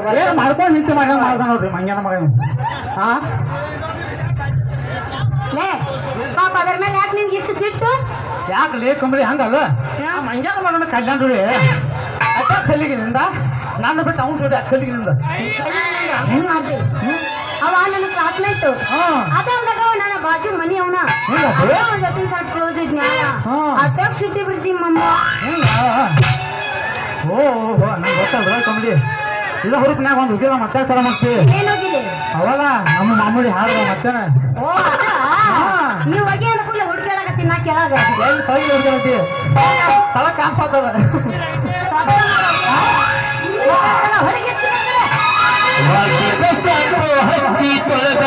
ಏನು ಮಾಡ್ಕೊಂಡು ನಿಂತು ಮಗ ಮಾಡ್ದ ನೋಡ್ರಿ ಮಂಗ್ಯನ ಮಗ ಹಾ ಲೇ ಪಾಪ ಅದರ ಮೇಲೆ ಯಾಕೆ ನಿನ್ಗೆ ಇಷ್ಟು ಸಿಟ್ಟು ಯಾಕೆ ಲೇ ಕಂಬಳಿ ಹಂಗಲ್ಲ ಮಂಗ್ಯನ ಮಾಡೋಣ ಕಲ್ಯಾಣ ಜೋಡಿ ಅಟ್ಯಾಕ್ ಸಲಿಗಿನಿಂದ ನಾನು ಬಿಟ್ಟು ಅವ್ನು ಜೋಡಿ ಸಲಿಗಿನಿಂದ ಹೆಂಗ್ ಮಾಡ್ತೀವಿ ಅವ ನನ್ನ ಕ್ಲಾಸ್ಮೇಟ್ ಅದ ಅಂದಾಗ ನನ್ನ ಬಾಜು ಮನಿ ಅವನ ಜೊತೆ ಸಾಟ್ ಕ್ಲೋಸ್ ಇದ್ನ್ಯಾಳ ಅಟ್ಯಾಕ್ ಸಿಟ್ಟಿ ಬಿಡ್ತೀವಿ ಮಮ್ಮ ಓಹೋ ನಂಗೆ ಗೊತ್ತಲ್ರ ಕಂಬಳಿ ಇಲ್ಲ ಹುರುಪ್ನ್ಯಾಗ ಒಂದು ಹುಗಿದ ಮತ್ತೆ ತರ ಮಾಡ್ತೀವಿ ಏನೋಗಿದೆ ಅವಲ್ಲ ನಮ್ಮ ಮಾಮೂಲಿ ಹಾಡ್ದ ಮತ್ತೇನೆ ಓ ಅದ ನೀವು ಹೋಗಿ ಅನುಕೂಲ ಹುಡುಕಾಡಕತ್ತೀನಿ ನಾ ಕೆಳಗ ಎಲ್ಲಿ ಕೈ ಹುಡುಗತಿ ತಳ ಕಾಣಿಸ್ತದ ಹೊರಗೆ ಹಚ್ಚಿ ತೊಳೆದ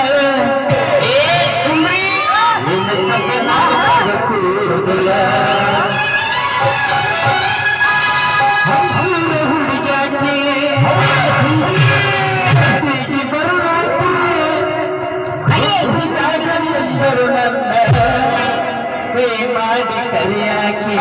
ಮಾಡಿ ಕಲಿಯಾಕಿ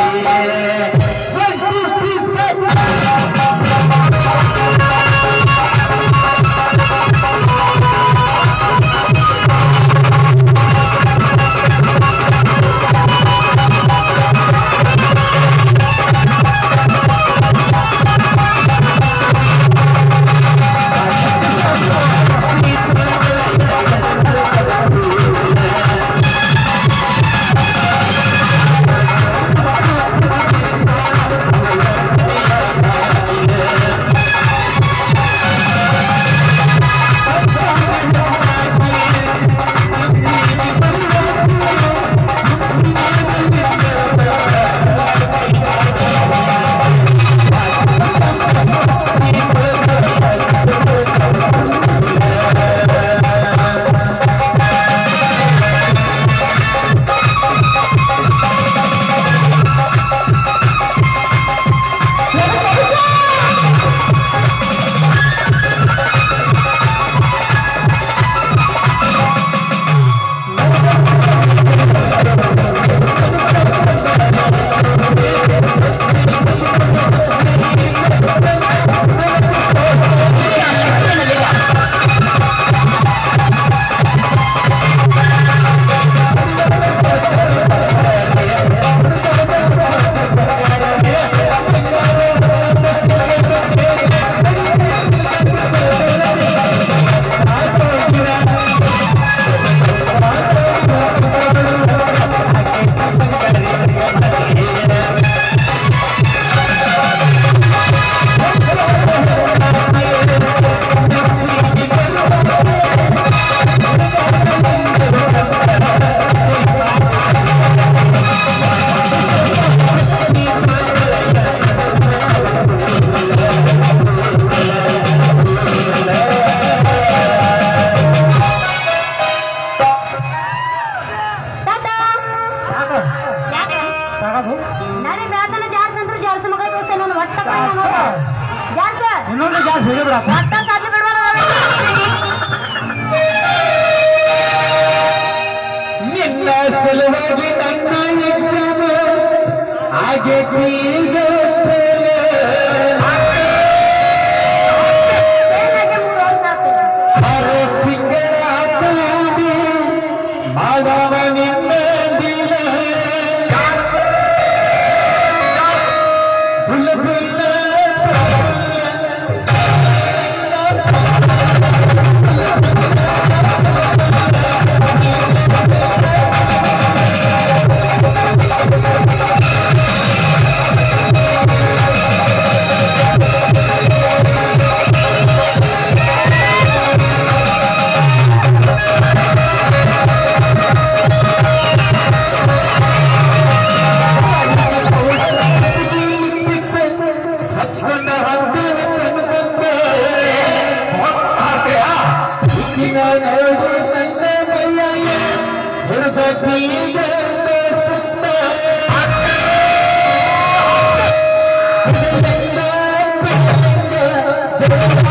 ಇನ್ನೊಂದು ಜಾಸ್ತಿ ಹೇಳಿ ಬಿಡಪ್ಪ ನಿನ್ನ ಸಲುವಾಗಿ ನನ್ನ ಎಕ್ಸಾಮ ಹಾಗೆ ಈಗ ತಿಂಗಳ ಮಾಡವ ನಿನ್ನ ದಿನ Thank you.